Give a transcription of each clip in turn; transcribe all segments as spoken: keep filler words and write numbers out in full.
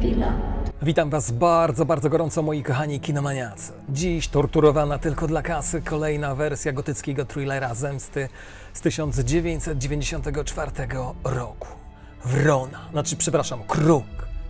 beloved. Witam Was bardzo, bardzo gorąco, moi kochani kinomaniacy. Dziś torturowana tylko dla kasy kolejna wersja gotyckiego thrillera Zemsty z tysiąc dziewięćset dziewięćdziesiątego czwartego roku. Wrona, znaczy przepraszam, Kruk.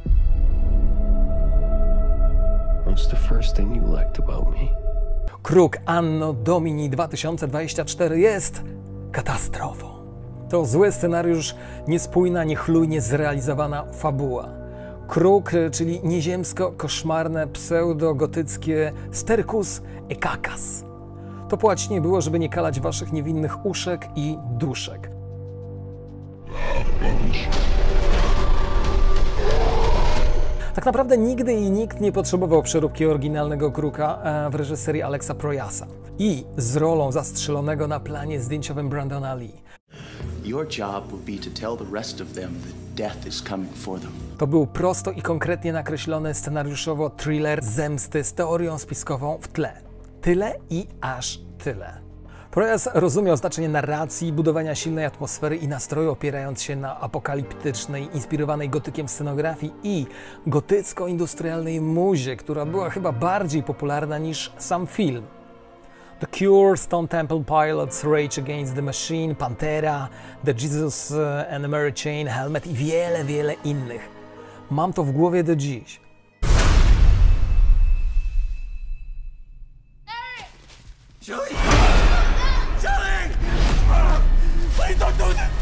What's the first thing you liked about me? Kruk Anno Domini dwa tysiące dwudziesty czwarty jest katastrofą. To zły scenariusz, niespójna, niechlujnie zrealizowana fabuła. Kruk, czyli nieziemsko-koszmarne, pseudo-gotyckie sterkus ekakas. To płać nie było, żeby nie kalać waszych niewinnych uszek i duszek. Tak naprawdę nigdy i nikt nie potrzebował przeróbki oryginalnego Kruka w reżyserii Alexa Proyasa i z rolą zastrzelonego na planie zdjęciowym Brandona Lee. Your job will be to tell the rest of them that death is coming for them. To był prosto i konkretnie nakreślony scenariuszowo thriller zemsty z teorią spiskową w tle. Tyle i aż tyle. Proyas rozumiał znaczenie narracji, budowania silnej atmosfery i nastroju, opierając się na apokaliptycznej, inspirowanej gotykiem scenografii i gotycko-industrialnej muzie, która była chyba bardziej popularna niż sam film. The Cure, Stone Temple Pilots, Rage Against the Machine, Pantera, The Jesus and Mary Chain, Helmet i wiele, wiele innych. Mam to w głowie do dziś. Julie! Julie! Please don't do this!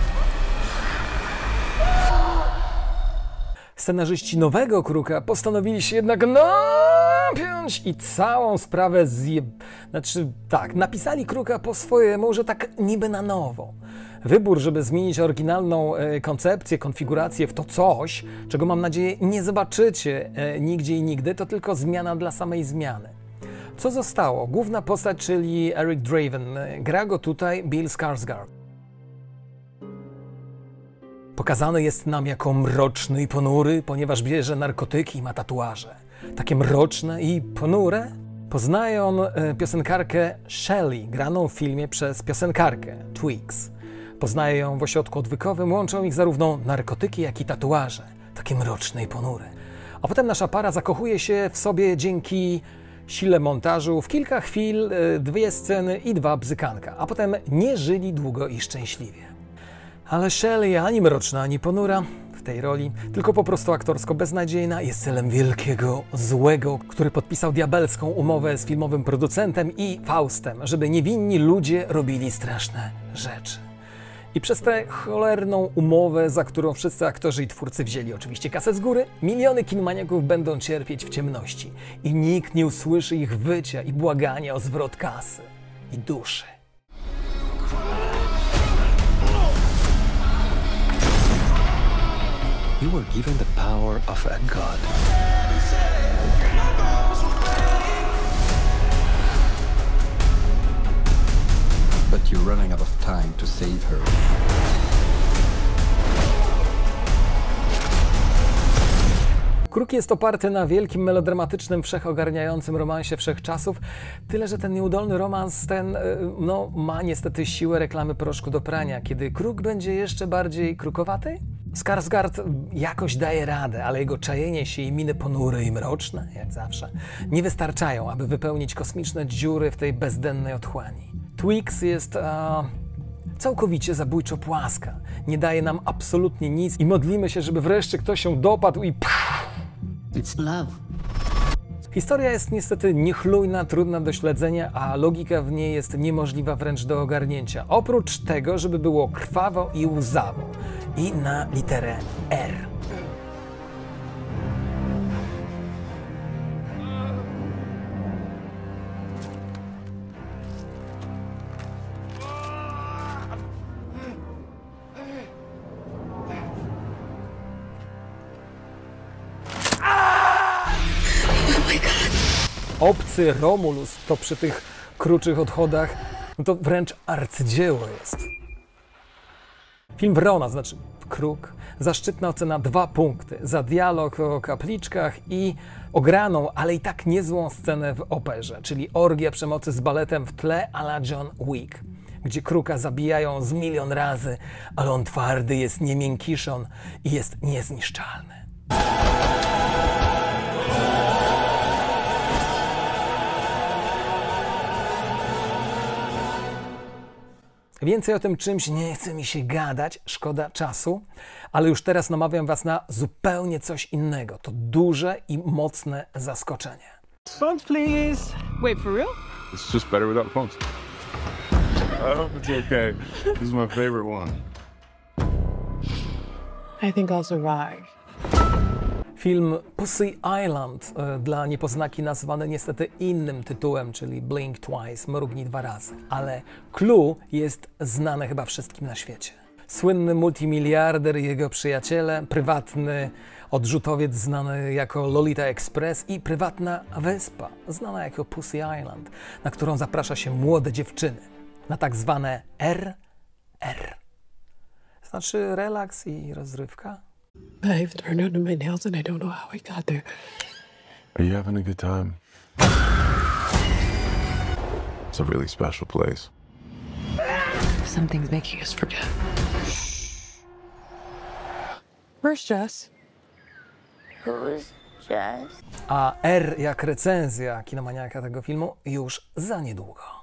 Scenarzyści nowego Kruka postanowili się jednak napiąć i całą sprawę zjeb... Znaczy tak, napisali Kruka po swojemu, że tak niby na nowo. Wybór, żeby zmienić oryginalną e, koncepcję, konfigurację w to coś, czego mam nadzieję nie zobaczycie e, nigdzie i nigdy, to tylko zmiana dla samej zmiany. Co zostało? Główna postać, czyli Eric Draven. Gra go tutaj Bill Skarsgård. Pokazany jest nam jako mroczny i ponury, ponieważ bierze narkotyki i ma tatuaże. Takie mroczne i ponure. Poznaje on piosenkarkę Shelly, graną w filmie przez piosenkarkę Tweeks. Poznaje ją w ośrodku odwykowym, łączą ich zarówno narkotyki, jak i tatuaże. Takie mroczne i ponure. A potem nasza para zakochuje się w sobie dzięki sile montażu w kilka chwil, dwie sceny i dwa bzykanka. A potem nie żyli długo i szczęśliwie. Ale Shelley ani mroczna, ani ponura w tej roli, tylko po prostu aktorsko beznadziejna, jest celem wielkiego złego, który podpisał diabelską umowę z filmowym producentem i Faustem, żeby niewinni ludzie robili straszne rzeczy. I przez tę cholerną umowę, za którą wszyscy aktorzy i twórcy wzięli oczywiście kasę z góry, miliony kinomaniaków będą cierpieć w ciemności i nikt nie usłyszy ich wycia i błagania o zwrot kasy i duszy. You were given the power of a god. But you're running out of time to save her. Kruk jest oparty na wielkim, melodramatycznym, wszechogarniającym romansie wszechczasów, tyle że ten nieudolny romans ten no, ma niestety siłę reklamy proszku do prania. Kiedy Kruk będzie jeszcze bardziej krukowaty? Skarsgård jakoś daje radę, ale jego czajenie się i miny ponury i mroczne, jak zawsze, nie wystarczają, aby wypełnić kosmiczne dziury w tej bezdennej otchłani. Tweeks jest a, całkowicie zabójczo płaska, nie daje nam absolutnie nic i modlimy się, żeby wreszcie ktoś się dopadł i pff. It's love. Historia jest niestety niechlujna, trudna do śledzenia, a logika w niej jest niemożliwa wręcz do ogarnięcia. Oprócz tego, żeby było krwawo i łzawo. I na literę R. Obcy Romulus to przy tych kruczych odchodach, no to wręcz arcydzieło jest. Film Wrona, znaczy Kruk, zaszczytna ocena dwa punkty za dialog o kapliczkach i ograną, ale i tak niezłą scenę w operze, czyli orgia przemocy z baletem w tle a la John Wick, gdzie Kruka zabijają z milion razy, ale on twardy jest, nie miękiszon i jest niezniszczalny. Więcej o tym czymś nie chce mi się gadać, szkoda czasu, ale już teraz namawiam was na zupełnie coś innego. To duże i mocne zaskoczenie. Phones, please. Wait, for real? It's just better without phones. I hope it's okay. This is my favorite one. I think I'll survive. Film Pussy Island, e, dla niepoznaki nazwany niestety innym tytułem, czyli Blink Twice, mrugnij dwa razy. Ale clue jest znane chyba wszystkim na świecie. Słynny multimiliarder i jego przyjaciele, prywatny odrzutowiec znany jako Lolita Express i prywatna wyspa znana jako Pussy Island, na którą zaprasza się młode dziewczyny, na tak zwane R R. Znaczy relaks i rozrywka. I've turned under my nails and I don't know how I got there. Are you having a good time? It's a really special place. Something's making us forget. Where's Jess? Who's Jess? A R jak recenzja kinomaniaka tego filmu już za niedługo.